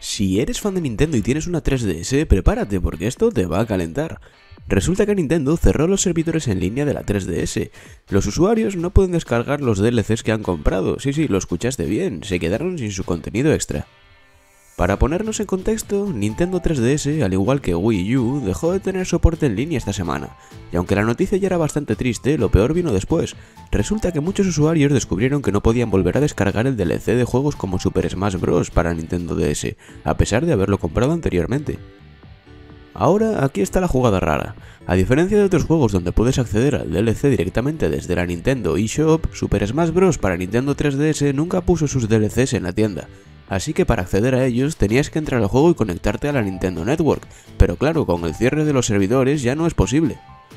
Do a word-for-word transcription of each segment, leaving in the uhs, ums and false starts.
Si eres fan de Nintendo y tienes una tres D S, prepárate porque esto te va a calentar. Resulta que Nintendo cerró los servidores en línea de la tres D S. Los usuarios no pueden descargar los D L Cs que han comprado. Sí, sí, lo escuchaste bien, se quedaron sin su contenido extra. Para ponernos en contexto, Nintendo tres D S, al igual que Wii U, dejó de tener soporte en línea esta semana, y aunque la noticia ya era bastante triste, lo peor vino después. Resulta que muchos usuarios descubrieron que no podían volver a descargar el D L C de juegos como Super Smash Bros. Para Nintendo D S, a pesar de haberlo comprado anteriormente. Ahora, aquí está la jugada rara. A diferencia de otros juegos donde puedes acceder al D L C directamente desde la Nintendo eShop, Super Smash Bros. Para Nintendo tres D S nunca puso sus D L Cs en la tienda. Así que para acceder a ellos tenías que entrar al juego y conectarte a la Nintendo Network, pero claro, con el cierre de los servidores ya no es posible.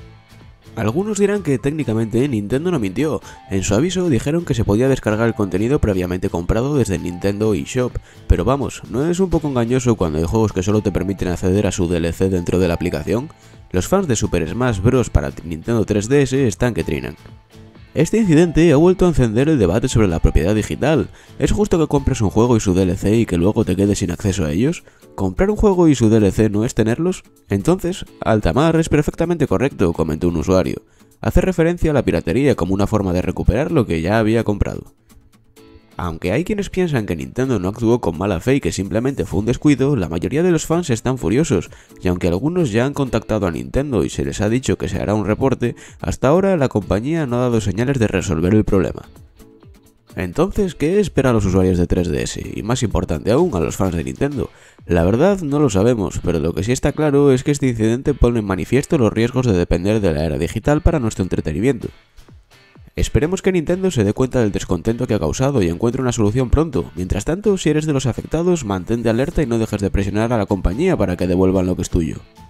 Algunos dirán que técnicamente Nintendo no mintió, en su aviso dijeron que se podía descargar el contenido previamente comprado desde Nintendo eShop, pero vamos, ¿no es un poco engañoso cuando hay juegos que solo te permiten acceder a su D L C dentro de la aplicación? Los fans de Super Smash Bros. Para Nintendo tres D S están que trinan. Este incidente ha vuelto a encender el debate sobre la propiedad digital. ¿Es justo que compres un juego y su D L C y que luego te quedes sin acceso a ellos? ¿Comprar un juego y su D L C no es tenerlos? Entonces, Altamar es perfectamente correcto, comentó un usuario. Hace referencia a la piratería como una forma de recuperar lo que ya había comprado. Aunque hay quienes piensan que Nintendo no actuó con mala fe y que simplemente fue un descuido, la mayoría de los fans están furiosos, y aunque algunos ya han contactado a Nintendo y se les ha dicho que se hará un reporte, hasta ahora la compañía no ha dado señales de resolver el problema. Entonces, ¿qué espera a los usuarios de tres D S? Y más importante aún, a los fans de Nintendo. La verdad no lo sabemos, pero lo que sí está claro es que este incidente pone en manifiesto los riesgos de depender de la era digital para nuestro entretenimiento. Esperemos que Nintendo se dé cuenta del descontento que ha causado y encuentre una solución pronto. Mientras tanto, si eres de los afectados, mantente alerta y no dejes de presionar a la compañía para que devuelvan lo que es tuyo.